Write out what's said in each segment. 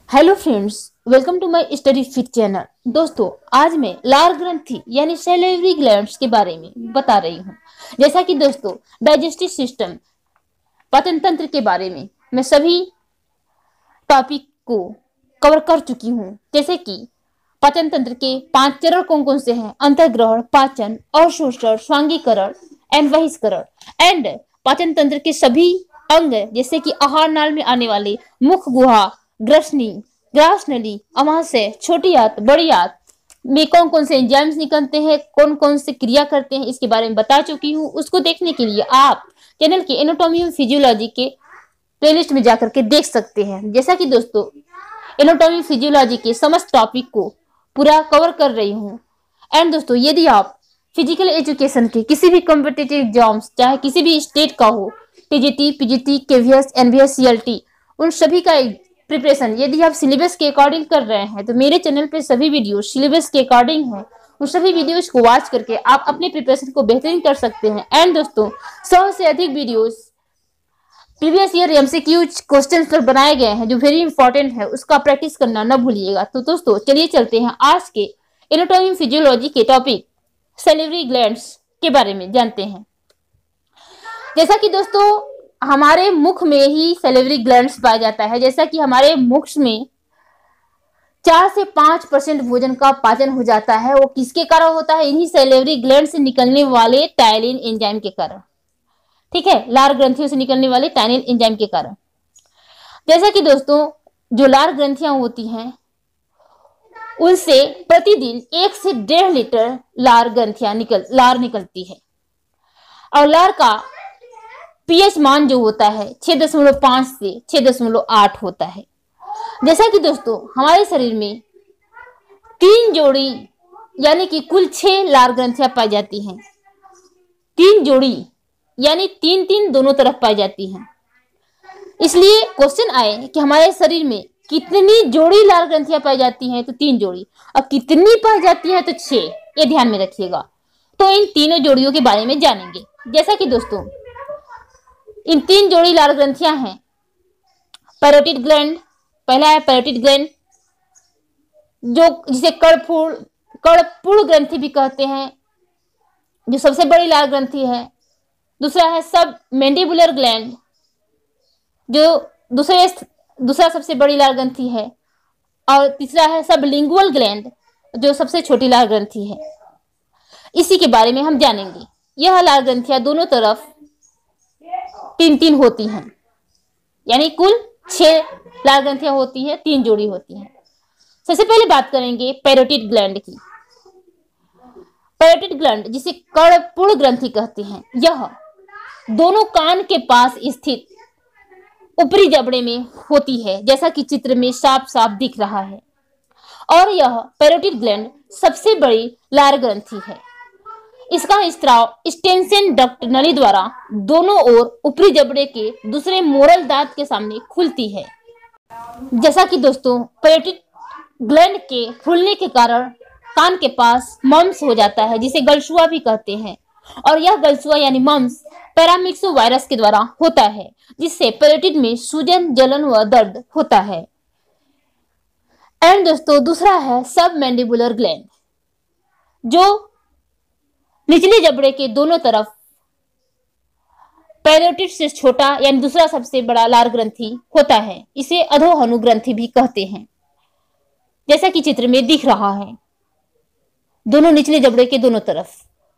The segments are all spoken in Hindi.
Hello friends, welcome to my study fit channel. दोस्तों, आज मैं लार ग्रंथि यानी सैलिवरी ग्लैंड्स के बारे में बता रही हूँ। जैसा कि दोस्तों, डाइजेस्टिव सिस्टम, पाचन तंत्र के बारे में मैं सभी टॉपिक को कवर कर चुकी हूँ। जैसे कि पाचन तंत्र के 5 चरण कौन कौन से हैं: अंतर्ग्रहण, पाचन, अवशोषण, स्वांगीकरण एंड बहिष्करण। एंड पाचन तंत्र के सभी अंग जैसे कि आहार नाल में आने वाले मुख गुहा, ग्रसनी, ग्रासनली, अमाशय, छोटी आंत, बड़ी आंत में कौन कौन से एंजाइम्स निकलते हैं, कौन कौन से क्रिया करते हैं, इसके बारे में बता चुकी हूँ। उसको देखने के लिए आप चैनल के एनाटॉमी एंड फिजियोलॉजी के प्लेलिस्ट में जाकर के देख सकते हैं। जैसा कि दोस्तों, एनाटॉमी फिजियोलॉजी के समस्त टॉपिक को पूरा कवर कर रही हूँ। एंड दोस्तों, यदि आप फिजिकल एजुकेशन के किसी भी कॉम्पिटिटिव एग्जाम्स, चाहे किसी भी स्टेट का हो, TGT, PGT, KVS, NVS, CLT, उन सभी का प्रिपरेशन यदि आप सिलेबस के अकॉर्डिंग कर रहे हैं तो मेरे चैनल पे सभी वीडियो सिलेबस के अकॉर्डिंग है। उन सभी वीडियोस को वॉच करके आप अपने प्रिपरेशन को बेहतरीन कर सकते हैं। एंड दोस्तों, 100 से अधिक videos previous year MCQ question पर बनाए गए हैं जो वेरी इंपॉर्टेंट है, उसका प्रैक्टिस करना न भूलिएगा। तो दोस्तों, चलिए चलते हैं आज के एनाटॉमी फिजियोलॉजी के टॉपिक सैलिवरी ग्लैंड्स के बारे में जानते हैं। जैसा कि दोस्तों, हमारे मुख में ही सैलिवरी ग्लैंड्स पाया जाता है। जैसा कि हमारे मुख में 4 से 5% भोजन का पाचन हो जाता है। वो किसके कारण होता है? इन्हीं सैलिवरी ग्लैंड से निकलने वाले टाइलिन एंजाइम के कारण। ठीक है, लार ग्रंथियों से निकलने वाले टाइलिन एंजाइम के कारण। जैसा कि दोस्तों, जो लार ग्रंथियां होती हैं उनसे प्रतिदिन 1 से 1.5 लीटर लार निकलती है। और लार का पीएच मान जो होता है 6.5 से 6.8 होता है। जैसा कि दोस्तों, हमारे शरीर में 3 जोड़ी यानी कि कुल 6 लार ग्रंथियां पाई जाती हैं। 3 जोड़ी यानी 3-3 दोनों तरफ पाई जाती हैं। इसलिए क्वेश्चन आए कि हमारे शरीर में कितनी जोड़ी लार ग्रंथियां पाई जाती हैं, तो 3 जोड़ी। और कितनी पाई जाती है, तो 6। ये ध्यान में रखिएगा। तो इन तीनों जोड़ियों के बारे में जानेंगे। जैसा कि दोस्तों, इन 3 जोड़ी लार ग्रंथियां हैं। पैरोटिड ग्लैंड, पहला है पैरोटिड ग्लैंड, जो जिसे कर्णपूर्ण ग्रंथि भी कहते हैं, जो सबसे बड़ी लार ग्रंथि है। दूसरा है सब मैंडिबुलर ग्लैंड, जो दूसरा सबसे बड़ी लार ग्रंथि है। और तीसरा है सब लिंगुअल ग्लैंड, जो सबसे छोटी लार ग्रंथि है। इसी के बारे में हम जानेंगे। यह लार ग्रंथियां दोनों तरफ 3-3 होती हैं, यानी कुल 6 लार ग्रंथियां होती हैं, 3 जोड़ी होती हैं। सबसे पहले बात करेंगे पैरोटिड ग्लैंड की। पैरोटिड ग्लैंड, जिसे कर्णपूर्ण ग्रंथि कहते हैं, यह दोनों कान के पास स्थित ऊपरी जबड़े में होती है, जैसा कि चित्र में साफ साफ दिख रहा है। और यह पैरोटिड ग्लैंड सबसे बड़ी लार ग्रंथि है। इसका स्त्राव स्टेंसन डक्ट नली द्वारा दोनों ओर ऊपरी जबड़े के दूसरे मोरल दांत के सामने खुलती है। जैसा कि दोस्तों, पैरोटिड ग्लैंड के फूलने के कारण कान के पास मम्स हो जाता है, जिसे गलसुआ भी कहते हैं। और यह गलसुआ यानी मम्स पैरामिक्सो वायरस के द्वारा होता है, जिससे पैरोटिड में सूजन, जलन व दर्द होता है। एंड दोस्तों, दूसरा है सब मैंडिबुलर ग्लैंड, जो निचले जबड़े के दोनों तरफ पैरोटिड से छोटा यानी दूसरा सबसे बड़ा लार ग्रंथि होता है। इसे अधोहनु ग्रंथि भी कहते हैं, जैसा कि चित्र में दिख रहा है, दोनों निचले जबड़े के दोनों तरफ।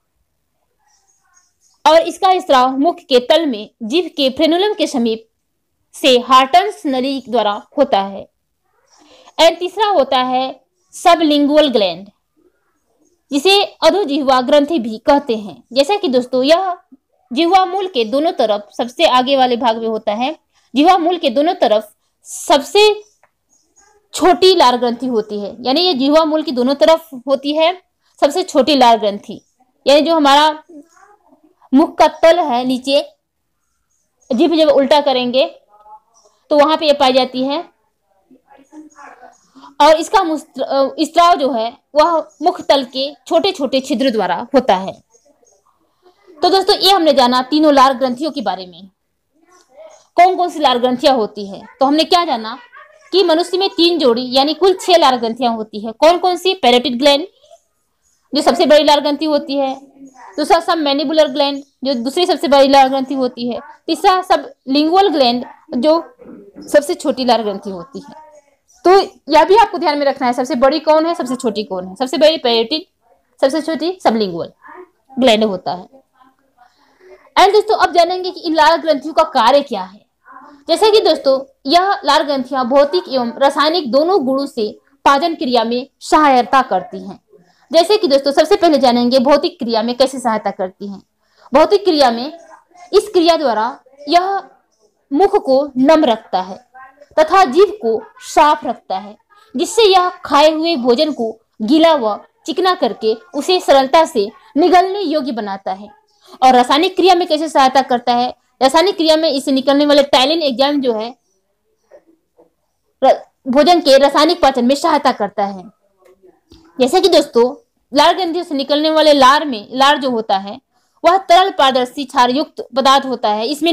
और इसका स्त्राव मुख के तल में जीभ के फ्रेनुलम के समीप से हार्टन्स नली द्वारा होता है। और तीसरा होता है सबलिंगुअल ग्लैंड, जिसे अधोजिह्वा ग्रंथि भी कहते हैं। जैसा कि दोस्तों, यह जिह्वा मूल के दोनों तरफ सबसे आगे वाले भाग में होता है। जिह्वा मूल के दोनों तरफ सबसे छोटी लार ग्रंथि होती है, यानी ये जिह्वा मूल की दोनों तरफ होती है सबसे छोटी लार ग्रंथि। यानी जो हमारा मुख का तल है, नीचे जीभ जब उल्टा करेंगे तो वहां पे ये पाई जाती है। और इसका स्त्राव जो है वह मुख तल के छोटे छोटे छिद्र द्वारा होता है। तो दोस्तों, ये हमने जाना तीनों लार ग्रंथियों के बारे में, कौन कौन सी लार ग्रंथियां होती है। तो हमने क्या जाना कि मनुष्य में 3 जोड़ी यानी कुल 6 लार ग्रंथियां होती है। कौन कौन सी? पैरोटिड ग्लैंड जो सबसे बड़ी लार ग्रंथि होती है, दूसरा सब मैनिबुलर ग्लैंड जो दूसरी सबसे बड़ी लार ग्रंथि होती है, तीसरा सब लिंगुअल ग्लैंड जो सबसे छोटी लार ग्रंथि होती है। तो यह भी आपको ध्यान में रखना है, सबसे बड़ी कौन है, सबसे छोटी कौन है। सबसे बड़ी पैरोटिड, सबसे छोटी सबलिंगुअल ग्लैंड होता है। एंड दोस्तों अब जानेंगे कि इन लार ग्रंथियों का कार्य क्या है। जैसे कि दोस्तों यह लार ग्रंथियां भौतिक एवं रासायनिक दोनों गुणों से पाचन क्रिया में सहायता करती हैं। जैसे कि दोस्तों सबसे पहले जानेंगे भौतिक क्रिया में कैसे सहायता करती हैं। भौतिक क्रिया में इस क्रिया द्वारा यह मुख को नम रखता है तथा जीभ को साफ रखता है, जिससे यह खाए हुए भोजन को गीला व चिकना करके उसे सरलता से निगलने योग्य बनाता है। और रासायनिक क्रिया में कैसे सहायता करता है? रासायनिक क्रिया में इससे निकलने वाले टाइलिन एंजाइम जो है भोजन के रासायनिक पाचन में सहायता करता है। जैसे कि दोस्तों लार ग्रंथियों से निकलने वाले लार जो होता है वह तरल पारदर्शी क्षार युक्त पदार्थ होता है। इसमें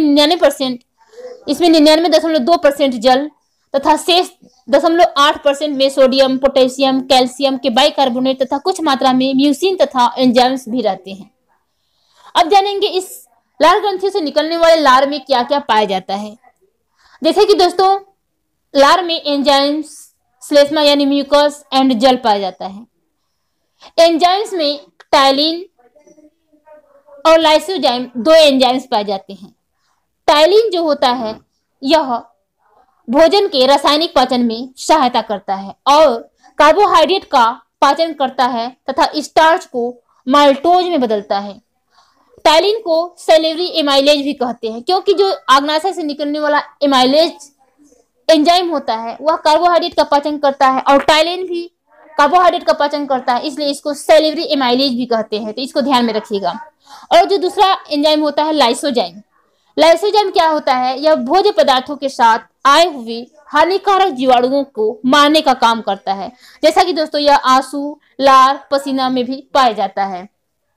99.2% जल तथा शेष 0.8% में सोडियम, पोटेशियम, कैल्शियम के बाइकार्बोनेट तथा कुछ मात्रा में म्यूसिन तथा एंजाइम्स भी रहते हैं। अब जानेंगे इस लार ग्रंथियों से निकलने वाले लार में क्या क्या पाया जाता है। जैसे कि दोस्तों लार में एंजाइम्स, श्लेष्मा यानी म्यूकस एंड जल पाया जाता है। एंजाइम्स में टाइलिन और लाइसोजाइम 2 एंजाइम्स पाए जाते हैं। टाइलिन जो होता है यह भोजन के रासायनिक पाचन में सहायता करता है और कार्बोहाइड्रेट का पाचन करता है तथा स्टार्च को माल्टोज में बदलता है। टाइलिन को सेलेवरी एमाइलेज भी कहते हैं, क्योंकि जो आग्नाशय से निकलने वाला एमाइलेज एंजाइम होता है वह कार्बोहाइड्रेट का पाचन करता है और टाइलिन भी कार्बोहाइड्रेट का पाचन करता है, इसलिए इसको सेलेवरी एमाइलेज भी कहते हैं। तो इसको ध्यान में रखिएगा। और जो दूसरा एंजाइम होता है लाइसोजाइम, लाइसोजाइम क्या होता है? यह भोज्य पदार्थों के साथ आए हुए हानिकारक जीवाणुओं को मारने का काम करता है। जैसा कि दोस्तों यह आंसू, लार, पसीना में भी पाया जाता है।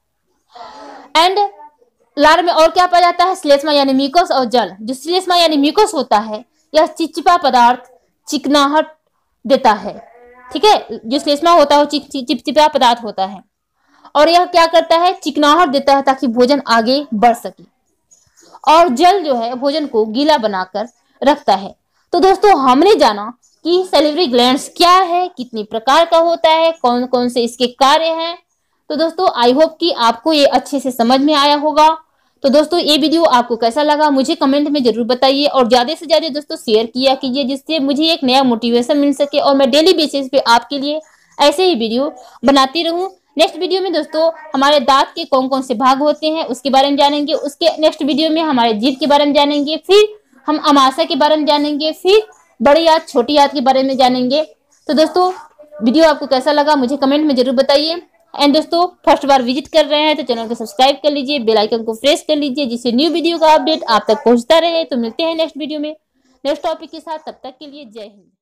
एंड लार में और क्या पाया जाता है? श्लेष्मा यानी म्यूकस और जल। जो श्लेष्मा यानी म्यूकस होता है यह चिपचिपा पदार्थ चिकनाहट देता है। ठीक है, जो श्लेष्मा होता है वो चिपचिपा पदार्थ होता है और यह क्या करता है? चिकनाहट देता है ताकि भोजन आगे बढ़ सके। और जल जो है भोजन को गीला बनाकर रखता है। तो दोस्तों हमने जाना कि सैलिवरी ग्लैंड्स क्या है, कितनी प्रकार का होता है, कौन कौन से इसके कार्य हैं। तो दोस्तों आई होप कि आपको ये अच्छे से समझ में आया होगा। तो दोस्तों ये वीडियो आपको कैसा लगा मुझे कमेंट में जरूर बताइए और ज्यादा से ज्यादा दोस्तों शेयर किया कीजिए, जिससे मुझे एक नया मोटिवेशन मिल सके और मैं डेली बेसिस पे आपके लिए ऐसे ही वीडियो बनाती रहूं। नेक्स्ट वीडियो में दोस्तों हमारे दांत के कौन कौन से भाग होते हैं उसके बारे में जानेंगे। उसके नेक्स्ट वीडियो में हमारे जीभ के बारे में जानेंगे, फिर हम अमाशय के बारे में जानेंगे, फिर बड़ी आंत छोटी आंत के बारे में जानेंगे। तो दोस्तों वीडियो आपको कैसा लगा मुझे कमेंट में जरूर बताइए। एंड दोस्तों फर्स्ट बार विजिट कर रहे हैं तो चैनल को सब्सक्राइब कर लीजिए, बेल आइकन को प्रेस कर लीजिए, जिससे न्यू वीडियो का अपडेट आप तक पहुंचता रहे। तो मिलते हैं नेक्स्ट वीडियो में नेक्स्ट टॉपिक के साथ, तब तक के लिए जय हिंद।